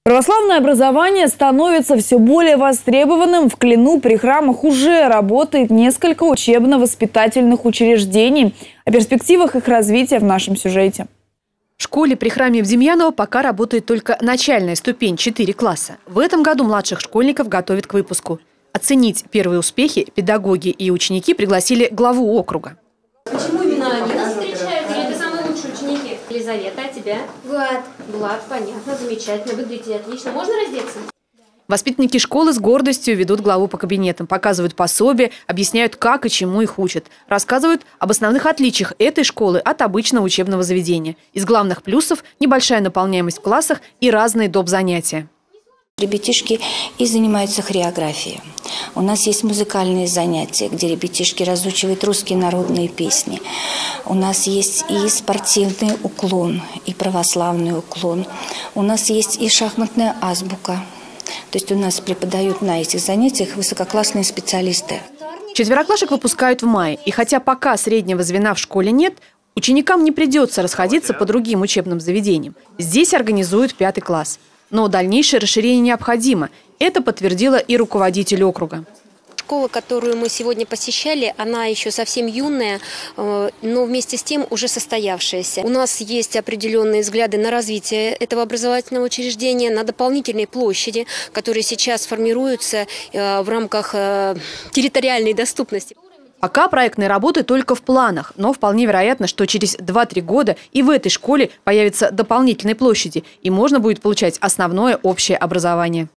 Православное образование становится все более востребованным. В Клину при храмах уже работает несколько учебно-воспитательных учреждений. О перспективах их развития в нашем сюжете. В школе при храме в Демьяново пока работает только начальная ступень – 4 класса. В этом году младших школьников готовят к выпуску. Оценить первые успехи педагоги и ученики пригласили главу округа. Почему именно они нас встречают? Или это самые лучшие ученики? Елизавета, а тебя? Влад, понятно, замечательно, выглядите отлично. Можно раздеться? Воспитанники школы с гордостью ведут главу по кабинетам, показывают пособия, объясняют, как и чему их учат. Рассказывают об основных отличиях этой школы от обычного учебного заведения. Из главных плюсов – небольшая наполняемость в классах и разные доп. Занятия. Ребятишки и занимаются хореографией. У нас есть музыкальные занятия, где ребятишки разучивают русские народные песни. У нас есть и спортивный уклон, и православный уклон. У нас есть и шахматная азбука. То есть у нас преподают на этих занятиях высококлассные специалисты. Четвероклашек выпускают в мае. И хотя пока среднего звена в школе нет, ученикам не придется расходиться по другим учебным заведениям. Здесь организуют 5 класс. Но дальнейшее расширение необходимо. Это подтвердила и руководитель округа. Школа, которую мы сегодня посещали, она еще совсем юная, но вместе с тем уже состоявшаяся. У нас есть определенные взгляды на развитие этого образовательного учреждения, на дополнительные площади, которые сейчас формируются в рамках территориальной доступности. Пока проектные работы только в планах, но вполне вероятно, что через 2-3 года и в этой школе появятся дополнительные площади, и можно будет получать основное общее образование.